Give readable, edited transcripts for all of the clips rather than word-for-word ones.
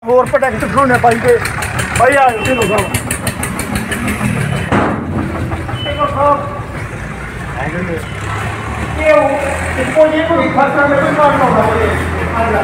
ਹੋਰ ਪ੍ਰੋਡਕਟ ਦਿਖਾਉਣੇ ਬਾਈ ਦੇ ਬਾਈ ਆ ਢਿੱਲੋਂ ਸਾਹਿਬ ਇੱਕੋ ਜਿਹੇ ਕੋਈ ਖਰਚਾ ਨਹੀਂ ਕਰਨਾ ਹੁੰਦਾ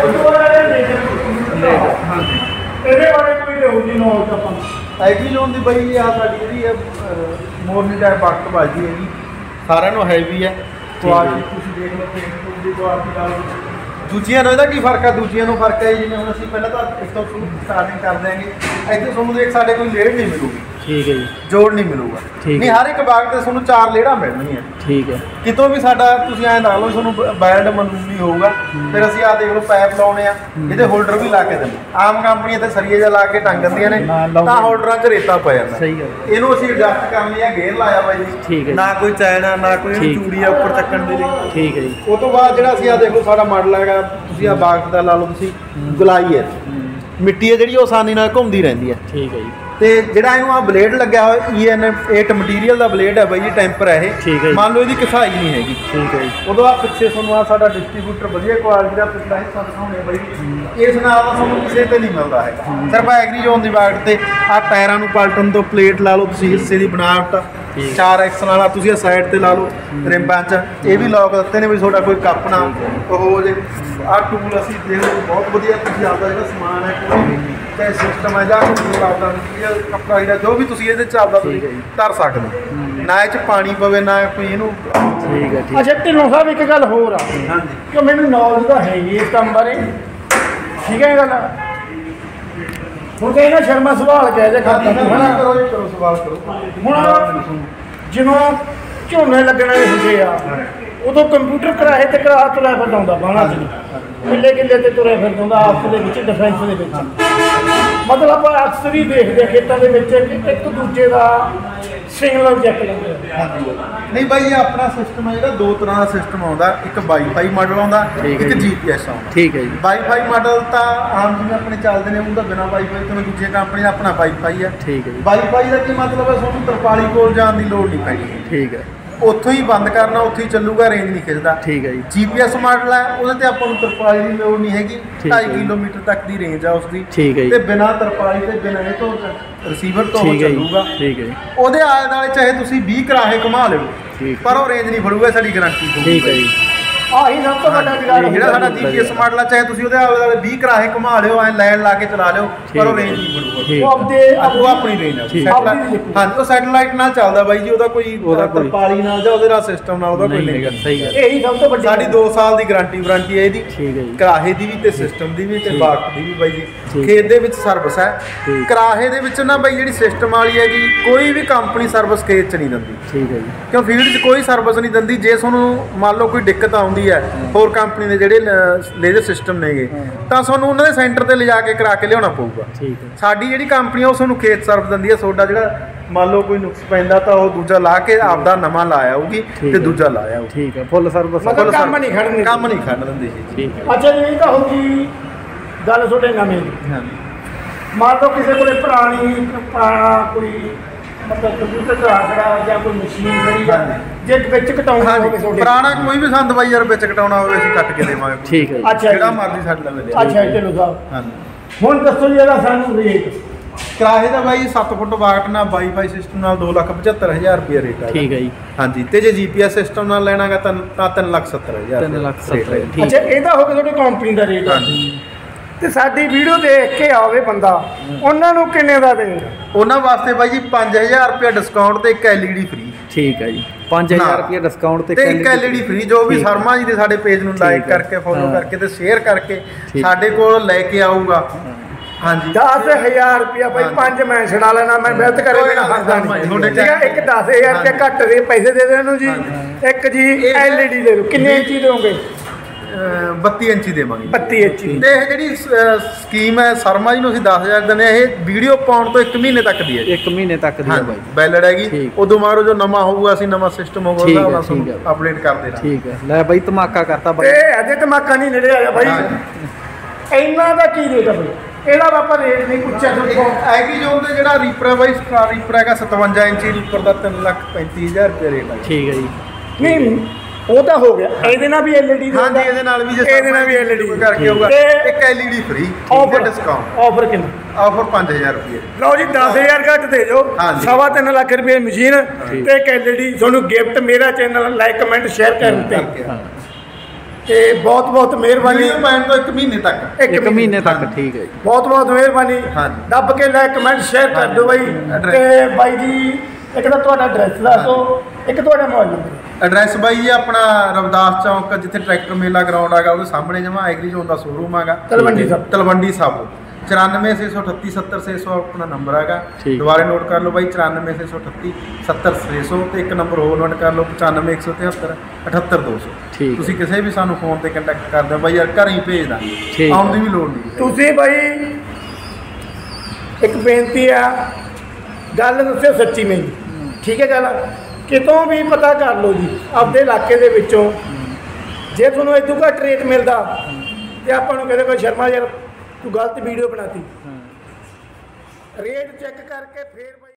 ਇਹਦੇ ਬਾਰੇ ਕੋਈ ਲਿਖੂਗੀ ਨੌਲੇਜ ਆਪਾਂ ਹੈਵੀ ਲੋਨ ਦੀ ਬਈ ਆ ਸਾਡੀ ਜਿਹੜੀ ਹੈ ਮੋਰਨੀ ਟਾਈਪ ਬਾਕਟ ਬਾਜੀ ਹੈ ਜੀ ਸਾਰਿਆਂ ਨੂੰ ਹੈਵੀ ਹੈ ਕੁਆਲਿਟੀ ਤੁਸੀਂ ਦੇਖ ਲਓ ਪੇਂਟ ਦੀ ਕੁਆਲਿਟੀ ਨਾਲ ਦੂਜੀਆਂ ਨਾਲ ਇਹਦਾ ਕੀ ਫਰਕ ਹੈ ਦੂਜੀਆਂ ਨੂੰ ਫਰਕ ਹੈ ਜਿਵੇਂ ਹੁਣ ਅਸੀਂ ਪਹਿਲਾਂ ਤਾਂ ਇਸ ਤੋਂ ਸਟਾਰਟਿੰਗ ਕਰ ਦਿਆਂਗੇ ਇੱਥੇ ਤੁਹਾਨੂੰ ਦੇਖ ਸਾਡੇ ਕੋਈ ਲੇੜ ਨਹੀਂ ਮਿਲੂਗੀ ਠੀਕ ਹੈ ਜੀ ਜੋੜ ਨਹੀਂ ਮਿਲੂਗਾ ਨਹੀਂ ਹਰ ਇੱਕ ਬਾਗ ਤੇ ਤੁਹਾਨੂੰ 4 ਲੇੜਾਂ ਮਿਲਣਗੀਆਂ ਠੀਕ ਹੈ ਕਿਤੋਂ ਵੀ ਸਾਡਾ ਤੁਸੀਂ ਐਂ ਲਾ ਲਓ ਤੁਹਾਨੂੰ ਬੈਲਡ ਮਨਜ਼ੂਰੀ ਹੋਊਗਾ ਫਿਰ ਅਸੀਂ ਆਹ ਦੇਖ ਲਓ ਪਾਈਪ ਲਾਉਣੇ ਆ ਇਹਦੇ ਹੋਲਡਰ ਵੀ ਲਾ ਕੇ ਦਿੰਦੇ ਆਮ ਕੰਪਨੀਆਂ ਤੇ ਸਰੀਏ ਜਿਹਾ ਲਾ ਕੇ ਟੰਗ ਦਿੰਦੀਆਂ ਨੇ ਤਾਂ ਹੋਲਡਰਾਂ 'ਚ ਰੇਤਾ ਪੈ ਜਾਂਦਾ ਸਹੀ ਗੱਲ ਇਹਨੂੰ ਅਸੀਂ ਐਡਜਸਟ ਕਰਨ ਲਈ ਗੇਅਰ ਲਾਇਆ ਬਾਈ ਜੀ ਨਾ ਕੋਈ ਚੈਨ ਨਾ ਕੋਈ ਚੂੜੀ ਆ ਉੱਪਰ ਚੱਕਣ ਦੇ ਲਈ ਠੀਕ ਹੈ ਜੀ ਉਹ ਤੋਂ ਬਾਅਦ ਜਿਹੜਾ ਅਸੀਂ ਆਹ ਦੇਖੋ ਸਾਡਾ ਮਾਡਲ ਹੈਗਾ ਤੁਸੀਂ ਆਹ ਬਾਗ ਦਾ ਲਾ ਲਓ ਤੁਸੀਂ ਗੁਲਾਈ ਹੈ ਮਿੱਟੀ ਹੈ ਜਿਹੜੀ ਉਹ ਆਸਾਨੀ ਨਾਲ ਘੁੰਮਦੀ ਰਹਿੰਦੀ ਹੈ ਠੀਕ ਹੈ ਜੀ ਤੇ ਜਿਹੜਾ ਇਹਨੂੰ ਆ ਬਲੇਡ ਲੱਗਿਆ ਹੋਇਆ EN8 ਮਟੀਰੀਅਲ ਦਾ ਬਲੇਡ ਹੈ ਬਾਈ ਜੀ ਟੈਂਪਰ ਹੈ ਇਹ ਮੰਨ ਲਓ ਇਹਦੀ ਕਿਸਾਈ ਨਹੀਂ ਹੈਗੀ ਠੀਕ ਹੈ ਜੀ ਉਦੋਂ ਆ ਪਿੱਛੇ ਤੁਹਾਨੂੰ ਆ ਸਾਡਾ ਡਿਸਟ੍ਰੀਬਿਊਟਰ ਵਧੀਆ ਕੁਆਲਿਟੀ ਦਾ ਪਿਛਲਾ ਹਿੱਸਾ ਦਿਖਾਉਣੇ ਬਾਈ ਇਸ ਨਾਲ ਤਾਂ ਤੁਹਾਨੂੰ ਕਿਸੇ ਤੇ ਨਹੀਂ ਮਿਲਦਾ ਹੈਗਾ ਸਿਰਫ ਐਗਰੀ ਜ਼ੋਨ ਦੀ ਬਾਗਟ ਤੇ ਆ ਟਾਇਰਾਂ ਨੂੰ ਪਲਟਣ ਤੋਂ ਪਲੇਟ ਲਾ ਲਓ ਤੁਸੀਂ ਹਿੱਸੇ ਦੀ ਬਣਾਵਟ 4X ਵਾਲਾ ਤੁਸੀਂ ਆ ਸਾਈਡ ਤੇ ਲਾ ਲਓ ਰਿੰਬਾਂ 'ਚ ਇਹ ਵੀ ਲੋਕ ਦਿੱਤੇ ਨੇ ਵੀ ਤੁਹਾਡਾ ਕੋਈ ਕੱਪ ਨਾ ਉਹ ਜੇ ਆਹ ਟੂਲ ਅਸੀਂ ਦੇਖ ਲਓ ਬਹੁਤ ਵਧੀਆ ਤੁਸੀਂ ਆਪਦਾ ਜਿਹੜਾ ਸਮਾਨ ਹੈ ਕੋਈ ਵੀ ਚਾਹੇ ਸਿਸਟਮ ਹੈ ਜਾਂ ਕੋਈ ਆਪਦਾ ਮਟੀਰੀਅਲ ਕੱਪੜਾ ਜਿਹੜਾ ਜੋ ਵੀ ਤੁਸੀਂ ਇਹਦੇ 'ਚ ਆਪਦਾ ਤੁਸੀਂ ਧਰ ਸਕਦੇ ਨਾ ਇਹ 'ਚ ਪਾਣੀ ਪਵੇ ਨਾ ਕੋਈ ਇਹਨੂੰ ਠੀਕ ਹੈ ਠੀਕ। ਅੱਛਾ ਢਿੱਲੋਂ ਸਾਹਿਬ ਇੱਕ ਗੱਲ ਹੋਰ ਆ ਹਾਂਜੀ ਕਿ ਮੈਨੂੰ ਨੌਲੇਜ ਤਾਂ ਹੈ ਜੀ ਇਸ ਕੰਮ ਬਾਰੇ ਠੀਕ ਹੈ ਇਹ ਗੱਲ ਹੁਣ ਤਾਂ ਇਹਨਾਂ ਸ਼ਰਮਾ ਸਵਾਲ ਕਹਿ ਜੇ ਖਾਤਾ ਕਰੋ ਸਵਾਲ ਕਰੋ ਹੁਣ ਜਿਵੇਂ ਝੋਨੇ ਲੱਗਣ ਵਾਲੇ ਹੁੰਦੇ ਆ ਉਦੋਂ ਕੰਪਿਊਟਰ ਕਰਾਏ ਤੇ ਕਰਾ ਤੁਰਿਆ ਫਿਰਦਾ ਹੁੰਦਾ ਬਾਣਾ ਚ ਕਿੱਲੇ ਕਿੱਲੇ ਤੇ ਤੁਰਿਆ ਫਿਰਦਾ ਹੁੰਦਾ ਆਪਸ ਦੇ ਵਿੱਚ ਡਿਫੈਂਸ ਦੇ ਵਿੱਚ ਮਤਲਬ ਆਪਾਂ ਅਕਸਰ ਹੀ ਦੇਖਦੇ ਆ ਖੇਤਾਂ ਦੇ ਵਿੱਚ ਇੱਕ ਦੂਜੇ ਦਾ ਸਿਗਨਲ ਚੈੱਕ ਲੈਂਦੇ ਨਹੀਂ ਬਾਈ ਇਹ ਆਪਣਾ ਸਿਸਟਮ ਹੈ ਜਿਹੜਾ ਦੋ ਤਰ੍ਹਾਂ ਦਾ ਸਿਸਟਮ ਆਉਂਦਾ ਇੱਕ ਵਾਈਫਾਈ ਮਾਡਲ ਆਉਂਦਾ ਇੱਕ GPS ਆਉਂਦਾ ਠੀਕ ਹੈ ਜੀ ਵਾਈਫਾਈ ਮਾਡਲ ਤਾਂ ਆਮ ਜਿਵੇਂ ਆਪਣੇ ਚੱਲਦੇ ਨੇ ਉਹਦਾ ਬਿਨਾਂ ਵਾਈਫਾਈ ਤੋਂ ਦੂਜੇ ਕੰਪਨੀ ਦਾ ਆਪਣਾ ਵਾਈਫਾਈ ਹੈ ਠੀਕ ਹੈ ਜੀ ਵਾਈਫਾਈ ਦਾ ਕੀ ਮਤਲਬ ਹੈ ਤੁਹਾਨੂੰ ਤਰਪਾਲੀ ਕੋਲ ਜਾਣ ਦੀ ਲੋੜ ਨਹੀਂ ਪੈਣੀ ਠੀਕ ਹੈ ਉੱਥੋਂ ਹੀ ਬੰਦ ਕਰਨਾ ਉੱਥੇ ਹੀ ਚੱਲੂਗਾ ਰੇਂਜ ਨਹੀਂ ਖਿੱਚਦਾ ਠੀਕ ਹੈ ਜੀ GPS ਮਾਡਲ ਹੈ ਉਹਦੇ ਤੇ ਆਪਾਂ ਨੂੰ ਤਰਪਾਲੀ ਦੀ ਲੋੜ ਨਹੀਂ ਹੈਗੀ 2.5 ਕਿਲੋਮੀਟਰ ਤੱਕ ਦੀ ਰੇਂਜ ਆ ਉਸਦੀ ਠੀਕ ਹੈ ਤੇ ਬਿਨਾਂ ਤਰਪਾਲੀ ਤੇ ਬਿਨਾਂ ਇਹ ਤੋਂ ਰਿਸੀਵਰ ਤੋਂ ਚੱਲੂਗਾ ਠੀਕ ਹੈ ਉਹਦੇ ਆਲੇ ਦੁਆਲੇ ਚਾਹੇ ਤੁਸੀਂ 20 ਕਰਾਹੇ ਘੁਮਾ ਲਿਓ ਪਰ ਉਹ ਰੇਂਜ ਨਹੀਂ ਫੜੂਗਾ ਸਾਡੀ ਗਾਰੰਟੀ ਠੀਕ ਹੈ ਜੀ ਆਹੀ ਸਭ ਤੋਂ ਵੱਡਾ ਜਿਹੜਾ ਸਾਡਾ GPS ਮਾਡਲ ਆ ਚਾਹੇ ਤੁਸੀਂ ਉਹਦੇ ਆਲੇ ਦੁਆਲੇ 20 ਕਰਾਹੇ ਘੁਮਾ ਲਿਓ ਐ ਲਾਈਨ ਲਾ ਕੇ ਚਲਾ ਲਿਓ ਪਰ ਉਹ ਰੇਂਜ ਨਹੀਂ ਫੜੂਗਾ ਉਹ ਆਪਣੀ ਰੇਂਜ ਆ ਹਾਂਜੀ ਉਹ ਸੈਟੇਲਾਈਟ ਨਾਲ ਚੱਲਦਾ ਬਾਈ ਜੀ ਉਹਦਾ ਕੋਈ ਤਰਪਾਲੀ ਨਾਲ ਜਾਂ ਉਹਦੇ ਨਾਲ ਸਿਸਟਮ ਨਾਲ ਉਹਦਾ ਕੋਈ ਨਹੀਂ ਸਹੀ ਗੱਲ ਇਹੀ ਸਭ ਤੋਂ ਵੱਡੀ ਸਾਡੀ 2 ਸਾਲ ਦੀ ਗਾਰੰਟੀ ਵਾਰੰਟੀ ਹੈ ਇਹਦੀ ਠੀਕ ਹੈ ਜੀ ਕਰਾਹੇ ਦੀ ਵੀ ਤੇ ਸਿਸਟਮ ਦੀ ਵੀ ਤੇ ਬਾਕ ਦੀ ਵੀ ਬਾਈ ਜੀ ਖੇਤ ਦੇ ਵਿੱਚ ਸਰਵਿਸ ਹੈ ਕਰਾਹੇ ਦੇ ਵਿੱਚ ਨਾ ਬਾਈ ਜਿਹੜੀ ਸਿਸਟਮ ਵਾਲੀ ਹੈਗੀ ਕੋਈ ਵੀ ਕੰਪਨੀ ਸਰਵਿਸ ਖੇਤ 'ਚ ਨਹੀਂ ਦਿੰਦੀ ਠੀਕ ਹੈ ਜੀ ਕਿਉਂ ਫੀਲਡ 'ਚ ਕੋਈ ਸਰਵਿਸ ਨਹੀਂ ਦਿੰਦੀ ਜੇ ਤੁਹਾਨੂੰ ਮੰਨ ਲਓ ਕੋਈ ਦਿੱਕਤ ਆਉਂਦੀ ਹੈ ਹੋਰ ਕੰਪਨੀ ਦੇ ਜਿਹੜੇ ਲੇਜ਼ਰ ਸਿਸਟਮ ਨੇਗੇ ਤਾਂ ਤੁਹਾਨੂੰ ਉਹਨਾਂ ਦੇ ਸੈਂਟਰ ਤੇ ਲਿਜਾ ਕੇ ਕਰਾ ਕੇ ਲਿਆਉਣਾ ਪਊਗਾ ਠੀਕ ਹੈ ਸਾਡੀ ਜਿਹੜੀ ਕੰਪਨੀ ਆ ਉਹ ਤੁਹਾਨੂੰ ਖੇਤ ਸਰਵਿਸ ਦਿੰਦੀ ਹੈ ਤੁਹਾਡਾ ਜਿਹੜਾ ਮੰਨ ਲਓ ਕੋਈ ਨੁਕਸ ਪੈਂਦਾ ਤਾਂ ਉਹ ਦੂਜਾ ਲਾ ਕੇ ਆਪਦਾ ਨਵਾਂ ਲਾਇਆ ਆਊਗੀ ਤੇ ਦੂਜਾ ਲਾਇਆ ਆਊ ਠੀਕ ਹੈ ਫੁੱਲ ਸਰਵਿਸ ਕੰਮ ਨਹੀਂ ਖੜਨ ਦਿੰਦੀ ਜੀ ਠੀਕ ਹੈ ਅੱਛਾ ਜੀ ਇਹ ਤਾਂ ਹੋ ਗਈ ਗੱਲ ਤੁਹਾਡੇ ਨਵੇਂ ਦੀ ਹਾਂਜੀ ਮੰਨ ਲਓ ਕਿਸੇ ਕੋਲੇ ਪੁਰਾਣਾ ਕੋਈ ਮਤਲਬ ਕੰਪਿਊਟਰ ਦਾ ਆਖੜਾ ਜਾਂ ਕੋਈ ਮਸ਼ੀਨ ਖੜੀ ਆ ਜੇ ਵਿੱਚ ਕਟਾਉਣਾ ਹੋਵੇ ਤੁਹਾਡੇ ਪੁਰਾਣਾ ਕੋਈ ਵੀ ਸੰਦ ਬਾਈ ਯਾਰ ਵਿੱਚ ਕਟਾਉਣਾ ਹੋਵੇ ਅਸੀਂ ਕੱਟ ਕੇ ਦੇਵਾਂਗੇ ਠੀਕ ਹੈ ਅੱਛਾ ਜਿਹੜਾ ਮਰਜ਼ੀ ਸਾਡੇ ਲਵੇ ਦੇ ਅੱਛਾ ਢਿੱਲੋਂ ਸਾਹਿਬ ਹਾਂਜੀ ਹੁਣ ਦੱਸੋ ਜੀ ਇਹਦਾ ਸਾਨੂੰ ਰੇਟ ਕਿਰਾਏ ਦਾ ਬਾਈ 7 ਫੁੱਟ ਬਾਗਟ ਨਾਲ ਵਾਈਫਾਈ ਸਿਸਟਮ ਨਾਲ 2,75,000 ਰੁਪਏ ਰੇਟ ਹੈ ਠੀਕ ਹੈ ਜੀ ਹਾਂਜੀ ਤੇ ਜੇ GPS ਸਿਸਟਮ ਨਾਲ ਲੈਣਾਗਾ ਤਾਂ 3,70,000 3,70,000 ਅੱਛਾ ਇਹਦਾ ਹੋ ਗਿਆ ਤੁਹਾਡੀ ਕੰਪਨੀ ਦਾ ਰੇਟ ਤੇ ਸਾਡੀ ਵੀਡੀਓ ਦੇਖ ਕੇ ਆਵੇ ਬੰਦਾ ਉਹਨਾਂ ਨੂੰ ਕਿੰਨੇ ਦਾ ਦੇ ਉਹਨਾਂ ਵਾਸਤੇ ਬਾਈ ਜੀ 5,000 ਰੁਪਏ ਡਿਸਕਾਊਂਟ ਤੇ ਇੱਕ LED ਫ੍ਰੀ ਠੀਕ ਹੈ ਜੀ 5,000 ਰੁਪਏ ਡਿਸਕਾਊਂਟ ਤੇ ਇੱਕ LED ਫ੍ਰੀ ਜੋ ਵੀ ਸ਼ਰਮਾ ਜੀ ਦੇ ਸਾਡੇ ਪੇਜ ਨੂੰ ਲਾਈਕ ਕਰਕੇ ਫੋਲੋ ਕਰਕੇ ਤੇ ਸ਼ੇਅਰ ਕਰਕੇ ਸਾਡੇ ਕੋਲ ਲੈ ਕੇ ਆਊਗਾ ਹਾਂਜੀ 10,000 ਰੁਪਇਆ ਭਾਈ 5 ਮੈਂ ਛਡਾ ਲੈਣਾ ਮੈਂ ਮਿਹਨਤ ਕਰੇ ਬਿਨਾ ਖਾਂਦਾ ਨਹੀਂ ਠੀਕ ਹੈ ਇੱਕ 10,000 ਰੁਪਇਆ ਘੱਟ ਦੇ ਪੈਸੇ ਦੇ ਦੇ ਇਹਨੂੰ ਜੀ ਇੱਕ ਜੀ LED ਦੇ ਦਿਓ ਕਿੰਨੇ ਇੰਚੀ ਦੇਵੋਗੇ 32 ਇੰਚੀ ਦੇਵਾਂਗੇ 32 ਇੰਚੀ ਤੇ ਇਹ ਜਿਹੜੀ ਸਕੀਮ ਹੈ ਸ਼ਰਮਾ ਜੀ ਨੂੰ ਅਸੀਂ 10,000 ਦਿੰਦੇ ਆ ਇਹ ਵੀਡੀਓ ਪਾਉਣ ਤੋਂ 1 ਮਹੀਨੇ ਤੱਕ ਦੀ ਹੈ 1 ਮਹੀਨੇ ਤੱਕ ਦੀ ਹੈ ਬਾਈ ਵੈਲਿਡ ਹੈਗੀ ਉਦੋਂ ਮਾਰੋ ਜੋ ਨਵਾਂ ਹੋਊਗਾ ਅਸੀਂ ਨਵਾਂ ਸਿਸਟਮ ਹੋਊਗਾ ਉਹਦਾ ਅਪਡੇਟ ਕਰਦੇ ਰਹਾਂਗੇ ਠੀਕ ਹੈ ਲੈ ਬਾਈ ਧਮਾਕਾ ਕਰਤਾ ਬਾਈ ਇਹ ਅਜੇ ਧਮਾਕਾ ਨਹੀਂ ਨੇੜੇ ਆਇਆ ਬਾਈ ਇੰਨਾ ਦਾ ਕੀ ਰੇਟ ਹੈ ਬਾਈ ਇਹਦਾ ਆਪਾਂ ਰੇਟ ਨਹੀਂ ਪੁੱਛਿਆ ਐਗਰੀ ਜ਼ੋਨ ਦੇ ਜਿਹੜਾ ਰੀਪਰ ਬਾਈ ਰੀਪਰ ਹੈਗਾ 57 ਇੰਚੀ ਰੀਪਰ ਦਾ 3,35,000 ਰੁਪਏ ਰੇਟ ਹੈ ਠੀਕ ਹੈ ਜੀ ਨਹੀਂ ਉਹ ਤਾਂ ਹੋ ਗਿਆ। ਇਹਦੇ ਨਾਲ ਵੀ LED ਹਾਂਜੀ ਇਹਦੇ ਨਾਲ ਵੀ ਇਹਦੇ ਨਾਲ ਵੀ LED ਕਰਕੇ ਹੋਊਗਾ। ਤੇ ਇੱਕ LED free offer discount offer ਕਿੰਨਾ ਆਫਰ 5000 ਰੁਪਏ। ਲਓ ਜੀ 10000 ਘੱਟ ਦੇ ਜੋ। ਹਾਂਜੀ। 3.5 ਲੱਖ ਰੁਪਏ ਮਸ਼ੀਨ ਤੇ ਇੱਕ LED ਤੁਹਾਨੂੰ ਗਿਫਟ। ਮੇਰਾ ਚੈਨਲ ਲਾਈਕ ਕਮੈਂਟ ਸ਼ੇਅਰ ਕਰਨ ਤੇ ਬਹੁਤ ਬਹੁਤ ਮਿਹਰਬਾਨੀ। ਵੀਡੀਓ ਪਾਉਣ ਤੋਂ 1 ਮਹੀਨੇ ਤੱਕ 1 ਮਹੀਨੇ ਤੱਕ ਠੀਕ ਹੈ ਜੀ। ਬਹੁਤ ਬਹੁਤ ਮਿਹਰਬਾਨੀ। ਹਾਂਜੀ। ਦੱਬ ਕੇ ਲਾਈਕ ਕਮੈਂਟ ਸ਼ੇਅਰ ਕਰ ਦਿਓ ਬਾਈ। ਤੇ ਬਾਈ ਜੀ ਇੱਕ ਤਾਂ ਤੁਹਾਡਾ ਐਡਰੈਸ ਦੱਸ ਦਿਓ, ਇੱਕ ਤੁਹਾਡਾ ਮੋਬਾਈਲ ਨੰਬਰ। ਐਡਰੈਸ ਬਾਈ ਜੀ ਆਪਣਾ ਰਵਿਦਾਸ ਚੌਂਕ ਜਿੱਥੇ ਟਰੈਕਟਰ ਮੇਲਾ ਗਰਾਊਂਡ ਹੈਗਾ ਉਹਦੇ ਸਾਹਮਣੇ ਜਮਾ ਐਗਰੀ ਜ਼ੋਨ ਦਾ ਸ਼ੋਰੂਮ ਹੈਗਾ ਤਲਵੰਡੀ ਸਾਹਿਬ। ਤਲਵੰਡੀ ਸਾਬੋ 94638 70600 ਆਪਣਾ ਨੰਬਰ ਹੈਗਾ। ਠੀਕ। ਦੁਬਾਰੇ ਨੋਟ ਕਰ ਲਓ ਬਾਈ 94638 70600 ਤੇ ਇੱਕ ਨੰਬਰ ਹੋਰ ਨੋਟ ਕਰ ਲਓ 95173 78200। ਠੀਕ। ਤੁਸੀਂ ਕਿਸੇ ਵੀ ਸਾਨੂੰ ਫੋਨ ਤੇ ਕੰਟੈਕਟ ਕਰਦੇ ਹੋ ਬਾਈ ਯਾਰ ਘਰ ਹੀ ਭੇਜ ਦਾਂਗੇ। ਠੀਕ। ਆਉਣ ਦੀ ਵੀ ਲੋੜ ਨਹੀਂ। ਤੁਸੀਂ ਬਾਈ ਇੱਕ ਬੇਨਤੀ ਆ, ਗੱਲ ਦੱਸਿਓ ਸੱਚੀ ਨਹੀਂ, ਠੀਕ ਹੈ ਗੱਲ। ਕਿਤੋਂ ਵੀ ਪਤਾ ਕਰ ਲਓ ਜੀ ਆਪਦੇ ਇਲਾਕੇ ਦੇ ਵਿੱਚੋਂ। ਜੇ ਤੁਹਾਨੂੰ ਇਦੋਂ ਘੱਟ ਰੇਟ ਮਿਲਦਾ ਤੇ ਆਪਾਂ ਨੂੰ ਕਹਿੰਦੇ ਕੋਈ ਸ਼ਰਮਾ ਯਾਰ ਤੂੰ ਗਲਤ ਵੀਡੀਓ ਬਣਾਤੀ। ਰੇਟ ਚੈੱਕ ਕਰਕੇ ਫੇਰ